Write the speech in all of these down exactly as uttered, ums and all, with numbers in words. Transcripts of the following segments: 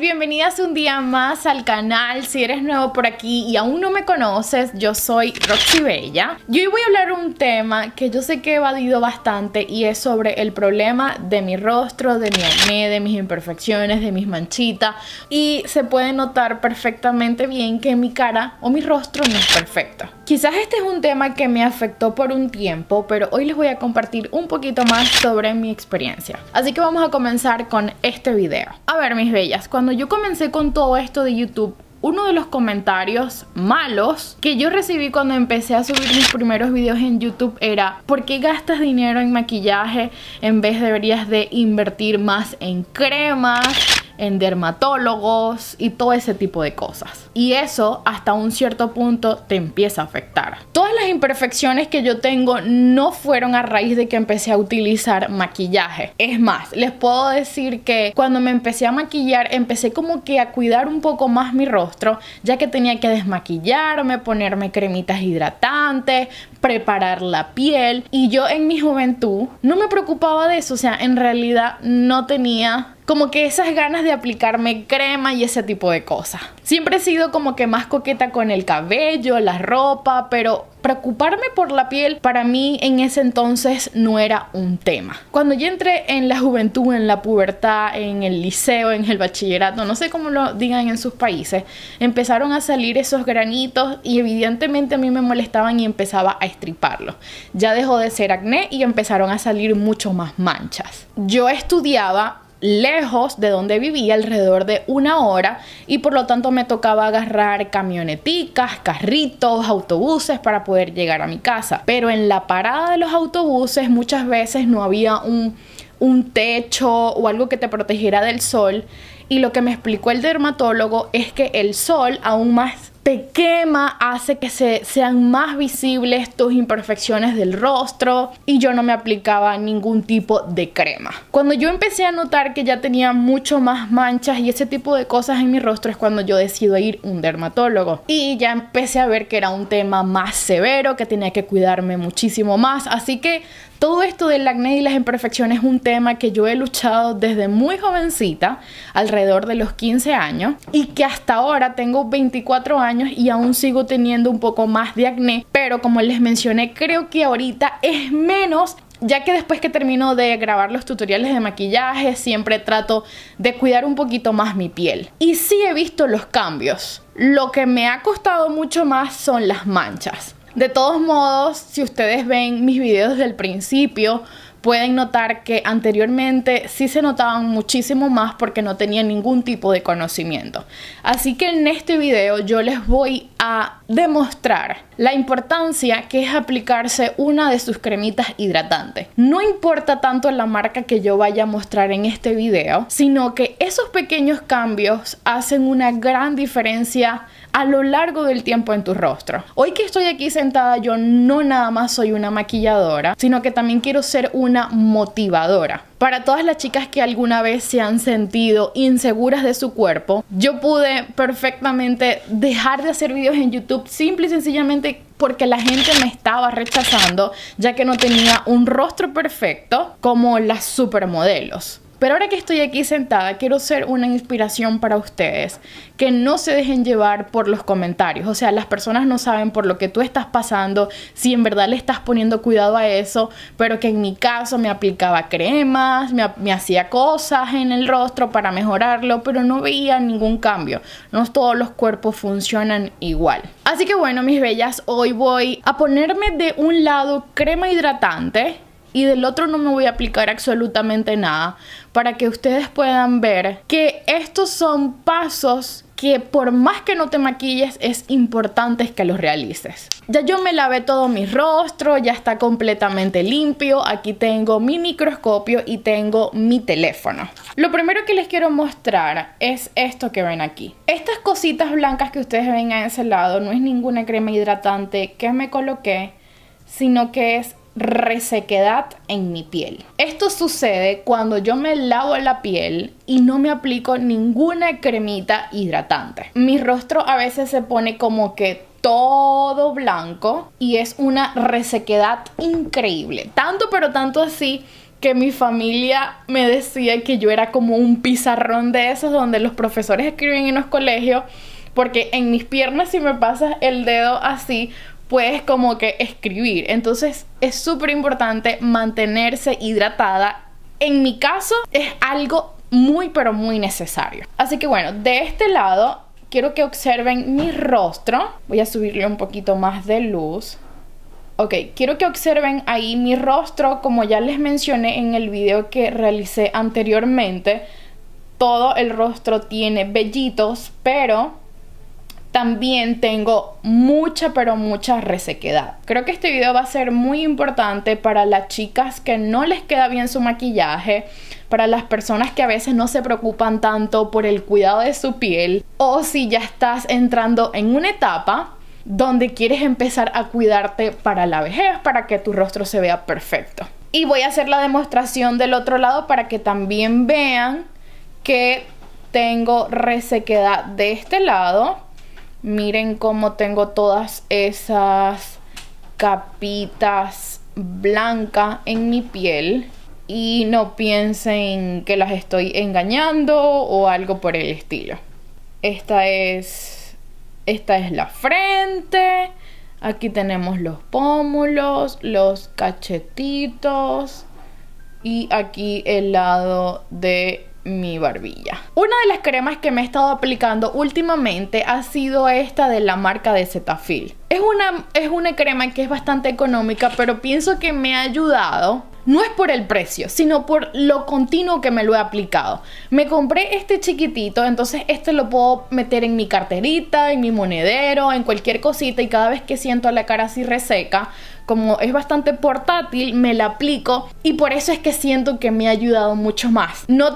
bienvenidas un día más al canal. Si eres nuevo por aquí y aún no me conoces, yo soy Roxy Bella. Y hoy voy a hablar un tema que yo sé que he evadido bastante y es sobre el problema de mi rostro, de mi acné, de mis imperfecciones, de mis manchitas. Y se puede notar perfectamente bien que mi cara o mi rostro no es perfecto. Quizás este es un tema que me afectó por un tiempo, pero hoy les voy a compartir un poquito más sobre mi experiencia. Así que vamos a comenzar con este video. A ver, mis bellas, cuando yo comencé con todo esto de YouTube, uno de los comentarios malos que yo recibí cuando empecé a subir mis primeros videos en YouTube era: ¿por qué gastas dinero en maquillaje en vez deberías de invertir más en cremas, en dermatólogos y todo ese tipo de cosas? Y eso hasta un cierto punto te empieza a afectar. Todas las imperfecciones que yo tengo no fueron a raíz de que empecé a utilizar maquillaje. Es más, les puedo decir que cuando me empecé a maquillar empecé como que a cuidar un poco más mi rostro, ya que tenía que desmaquillarme, ponerme cremitas hidratantes, preparar la piel. Y yo en mi juventud no me preocupaba de eso, o sea, en realidad no tenía como que esas ganas de aplicarme crema y ese tipo de cosas. Siempre he sido como que más coqueta con el cabello, la ropa, pero preocuparme por la piel para mí en ese entonces no era un tema. Cuando yo entré en la juventud, en la pubertad, en el liceo, en el bachillerato, no sé cómo lo digan en sus países, empezaron a salir esos granitos y evidentemente a mí me molestaban y empezaba a estriparlos. Ya dejó de ser acné y empezaron a salir mucho más manchas. Yo estudiaba lejos de donde vivía, alrededor de una hora, y por lo tanto me tocaba agarrar camioneticas, carritos, autobuses para poder llegar a mi casa. Pero en la parada de los autobuses muchas veces no había un, un techo o algo que te protegiera del sol, y lo que me explicó el dermatólogo es que el sol aún más te quema, hace que se, sean más visibles tus imperfecciones del rostro, y yo no me aplicaba ningún tipo de crema. Cuando yo empecé a notar que ya tenía mucho más manchas y ese tipo de cosas en mi rostro es cuando yo decido ir a un dermatólogo, y ya empecé a ver que era un tema más severo, que tenía que cuidarme muchísimo más. Así que todo esto del acné y las imperfecciones es un tema que yo he luchado desde muy jovencita, alrededor de los quince años, y que hasta ahora tengo veinticuatro años y aún sigo teniendo un poco más de acné, pero como les mencioné, creo que ahorita es menos, ya que después que termino de grabar los tutoriales de maquillaje siempre trato de cuidar un poquito más mi piel. Y sí he visto los cambios. Lo que me ha costado mucho más son las manchas. De todos modos, si ustedes ven mis videos desde el principio, pueden notar que anteriormente sí se notaban muchísimo más porque no tenía ningún tipo de conocimiento. Así que en este video yo les voy a demostrar la importancia que es aplicarse una de sus cremitas hidratantes. No importa tanto la marca que yo vaya a mostrar en este video, sino que esos pequeños cambios hacen una gran diferencia a lo largo del tiempo en tu rostro. Hoy que estoy aquí sentada, yo no nada más soy una maquilladora, sino que también quiero ser una motivadora. Para todas las chicas que alguna vez se han sentido inseguras de su cuerpo, yo pude perfectamente dejar de hacer videos en YouTube simple y sencillamente porque la gente me estaba rechazando, ya que no tenía un rostro perfecto como las supermodelos. Pero ahora que estoy aquí sentada, quiero ser una inspiración para ustedes, que no se dejen llevar por los comentarios. O sea, las personas no saben por lo que tú estás pasando, si en verdad le estás poniendo cuidado a eso, pero que en mi caso me aplicaba cremas, me, me hacía cosas en el rostro para mejorarlo, pero no veía ningún cambio. No todos los cuerpos funcionan igual. Así que bueno, mis bellas, hoy voy a ponerme de un lado crema hidratante y del otro no me voy a aplicar absolutamente nada, para que ustedes puedan ver que estos son pasos que por más que no te maquilles es importante que los realices. Ya yo me lavé todo mi rostro, ya está completamente limpio. Aquí tengo mi microscopio y tengo mi teléfono. Lo primero que les quiero mostrar es esto que ven aquí. Estas cositas blancas que ustedes ven a ese lado no es ninguna crema hidratante que me coloqué, sino que es resequedad en mi piel. Esto sucede cuando yo me lavo la piel y no me aplico ninguna cremita hidratante. Mi rostro a veces se pone como que todo blanco y es una resequedad increíble. Tanto pero tanto así que mi familia me decía que yo era como un pizarrón de esos donde los profesores escriben en los colegios, porque en mis piernas, si me pasas el dedo así, puedes como que escribir. Entonces es súper importante mantenerse hidratada. En mi caso es algo muy pero muy necesario. Así que bueno, de este lado quiero que observen mi rostro. Voy a subirle un poquito más de luz. Ok, quiero que observen ahí mi rostro. Como ya les mencioné en el video que realicé anteriormente, todo el rostro tiene vellitos, pero también tengo mucha pero mucha resequedad. Creo que este video va a ser muy importante para las chicas que no les queda bien su maquillaje, para las personas que a veces no se preocupan tanto por el cuidado de su piel, o si ya estás entrando en una etapa donde quieres empezar a cuidarte para la vejez, para que tu rostro se vea perfecto. Y voy a hacer la demostración del otro lado para que también vean que tengo resequedad de este lado. Miren cómo tengo todas esas capitas blancas en mi piel. Y no piensen que las estoy engañando o algo por el estilo. Esta es... Esta es la frente. Aquí tenemos los pómulos, los cachetitos. Y aquí el lado de mi barbilla. Una de las cremas que me he estado aplicando últimamente ha sido esta de la marca de Cetaphil. Es una, es una crema que es bastante económica, pero pienso que me ha ayudado. No es por el precio, sino por lo continuo que me lo he aplicado. Me compré este chiquitito, entonces este lo puedo meter en mi carterita, en mi monedero, en cualquier cosita, y cada vez que siento la cara así reseca, como es bastante portátil, me la aplico, y por eso es que siento que me ha ayudado mucho más. No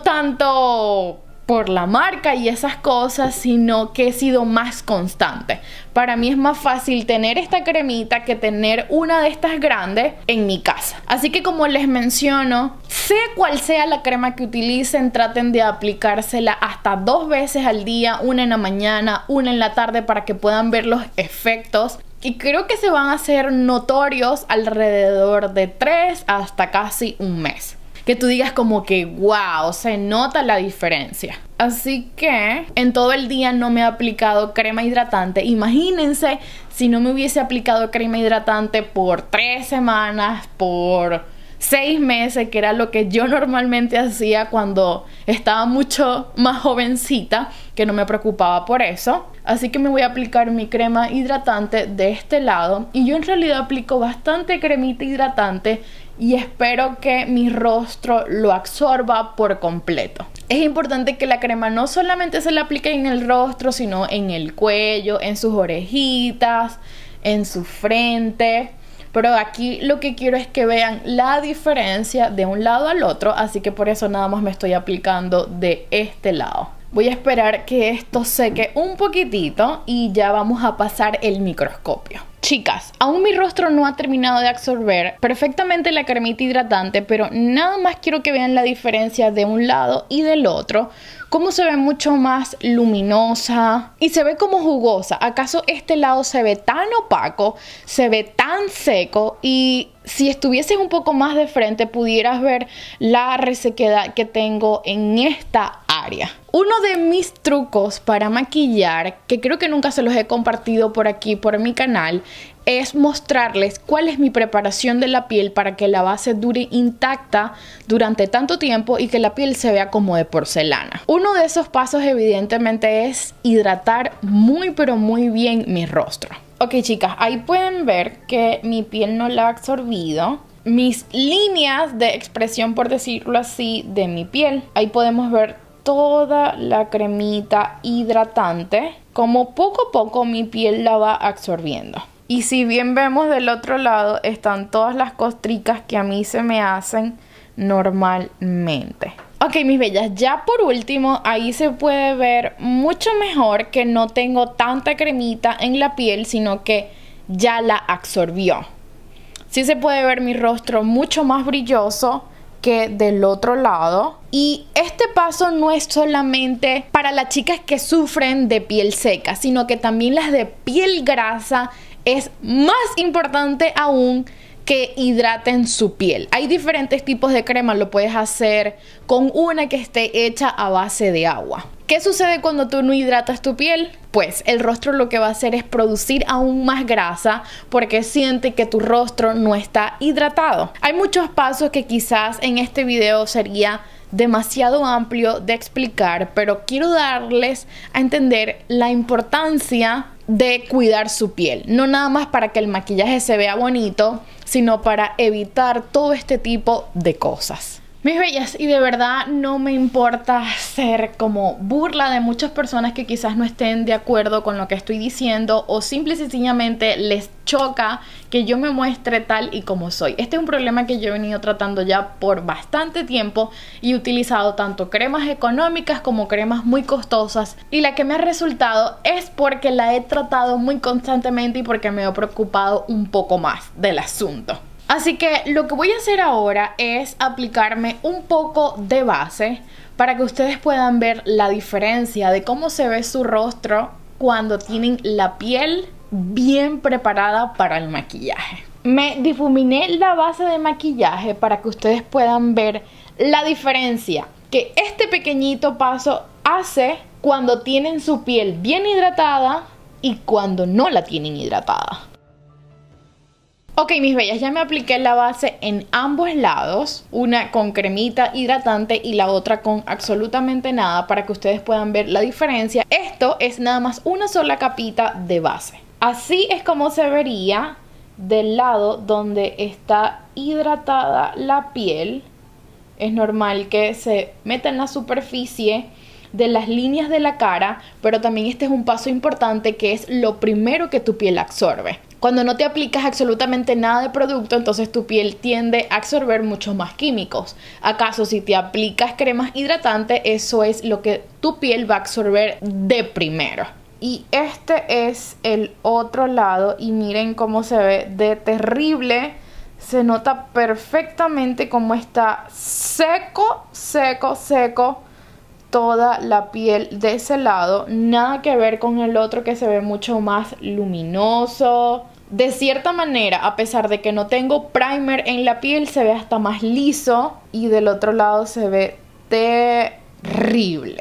tanto por la marca y esas cosas, sino que he sido más constante. Para mí es más fácil tener esta cremita que tener una de estas grandes en mi casa. Así que, como les menciono, sea cual sea la crema que utilicen, traten de aplicársela hasta dos veces al día, una en la mañana, una en la tarde, para que puedan ver los efectos. Y creo que se van a hacer notorios alrededor de tres hasta casi un mes. Que tú digas como que wow, se nota la diferencia. Así que en todo el día no me he aplicado crema hidratante. Imagínense si no me hubiese aplicado crema hidratante por tres semanas, por seis meses, que era lo que yo normalmente hacía cuando estaba mucho más jovencita, que no me preocupaba por eso. Así que me voy a aplicar mi crema hidratante de este lado. Y yo en realidad aplico bastante cremita hidratante y espero que mi rostro lo absorba por completo. Es importante que la crema no solamente se la aplique en el rostro, sino en el cuello, en sus orejitas, en su frente. Pero aquí lo que quiero es que vean la diferencia de un lado al otro, así que por eso nada más me estoy aplicando de este lado. Voy a esperar que esto seque un poquitito y ya vamos a pasar el microscopio. Chicas, aún mi rostro no ha terminado de absorber perfectamente la cremita hidratante, pero nada más quiero que vean la diferencia de un lado y del otro. Cómo se ve mucho más luminosa y se ve como jugosa. ¿Acaso este lado se ve tan opaco, se ve tan seco? Y si estuvieses un poco más de frente pudieras ver la resequedad que tengo en esta área. Uno de mis trucos para maquillar, que creo que nunca se los he compartido por aquí, por mi canal, es mostrarles cuál es mi preparación de la piel para que la base dure intacta durante tanto tiempo y que la piel se vea como de porcelana. Uno de esos pasos evidentemente es hidratar muy pero muy bien mi rostro. Ok, chicas, ahí pueden ver que mi piel no la ha absorbido mis líneas de expresión, por decirlo así, de mi piel. Ahí podemos ver toda la cremita hidratante, como poco a poco mi piel la va absorbiendo. Y si bien vemos del otro lado, están todas las costricas que a mí se me hacen normalmente. Ok, mis bellas, ya por último, ahí se puede ver mucho mejor que no tengo tanta cremita en la piel, sino que ya la absorbió. Sí se puede ver mi rostro mucho más brilloso que del otro lado. Y este paso no es solamente para las chicas que sufren de piel seca, sino que también las de piel grasa. Es más importante aún que hidraten su piel. Hay diferentes tipos de crema, lo puedes hacer con una que esté hecha a base de agua. ¿Qué sucede cuando tú no hidratas tu piel? Pues el rostro lo que va a hacer es producir aún más grasa porque siente que tu rostro no está hidratado. Hay muchos pasos que quizás en este video sería demasiado amplio de explicar, pero quiero darles a entender la importancia de cuidar su piel. No nada más para que el maquillaje se vea bonito, sino para evitar todo este tipo de cosas. Mis bellas, y de verdad no me importa ser como burla de muchas personas que quizás no estén de acuerdo con lo que estoy diciendo o simple y sencillamente les choca que yo me muestre tal y como soy. Este es un problema que yo he venido tratando ya por bastante tiempo y he utilizado tanto cremas económicas como cremas muy costosas, y la que me ha resultado es porque la he tratado muy constantemente y porque me he preocupado un poco más del asunto. Así que lo que voy a hacer ahora es aplicarme un poco de base para que ustedes puedan ver la diferencia de cómo se ve su rostro cuando tienen la piel bien preparada para el maquillaje. Me difuminé la base de maquillaje para que ustedes puedan ver la diferencia que este pequeñito paso hace cuando tienen su piel bien hidratada y cuando no la tienen hidratada. Ok, mis bellas, ya me apliqué la base en ambos lados, una con cremita hidratante y la otra con absolutamente nada, para que ustedes puedan ver la diferencia. Esto es nada más una sola capita de base. Así es como se vería del lado donde está hidratada la piel. Es normal que se meta en la superficie de las líneas de la cara, pero también este es un paso importante, que es lo primero que tu piel absorbe. Cuando no te aplicas absolutamente nada de producto, entonces tu piel tiende a absorber muchos más químicos. ¿Acaso si te aplicas cremas hidratantes, eso es lo que tu piel va a absorber de primero? Y este es el otro lado y miren cómo se ve de terrible. Se nota perfectamente cómo está seco, seco, seco toda la piel de ese lado. Nada que ver con el otro, que se ve mucho más luminoso. De cierta manera, a pesar de que no tengo primer en la piel, se ve hasta más liso. Y del otro lado se ve terrible.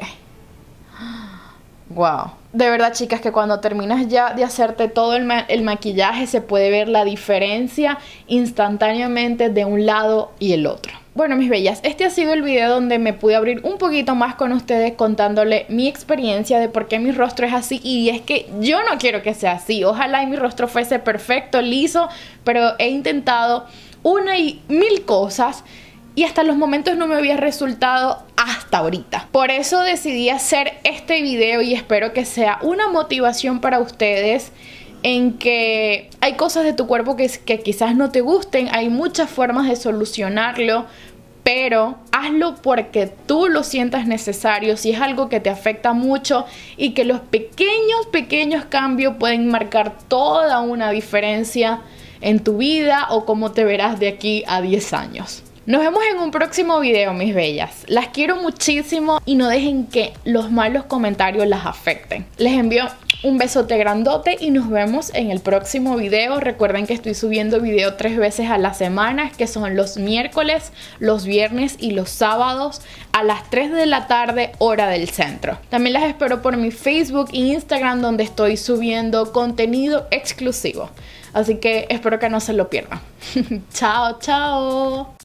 Wow. De verdad, chicas, que cuando terminas ya de hacerte todo el, ma el maquillaje, se puede ver la diferencia instantáneamente de un lado y el otro. Bueno, mis bellas, este ha sido el video donde me pude abrir un poquito más con ustedes, contándole mi experiencia de por qué mi rostro es así. Y es que yo no quiero que sea así. Ojalá y mi rostro fuese perfecto, liso, pero he intentado una y mil cosas y hasta los momentos no me había resultado hasta ahorita. Por eso decidí hacer este video y espero que sea una motivación para ustedes, en que hay cosas de tu cuerpo que, que quizás no te gusten. Hay muchas formas de solucionarlo, pero hazlo porque tú lo sientas necesario. Si es algo que te afecta mucho y que los pequeños, pequeños cambios pueden marcar toda una diferencia en tu vida o cómo te verás de aquí a diez años. Nos vemos en un próximo video, mis bellas. Las quiero muchísimo y no dejen que los malos comentarios las afecten. Les envío un besote grandote y nos vemos en el próximo video. Recuerden que estoy subiendo video tres veces a la semana, que son los miércoles, los viernes y los sábados a las tres de la tarde, hora del centro. También las espero por mi Facebook e Instagram, donde estoy subiendo contenido exclusivo. Así que espero que no se lo pierdan. Chao, chao.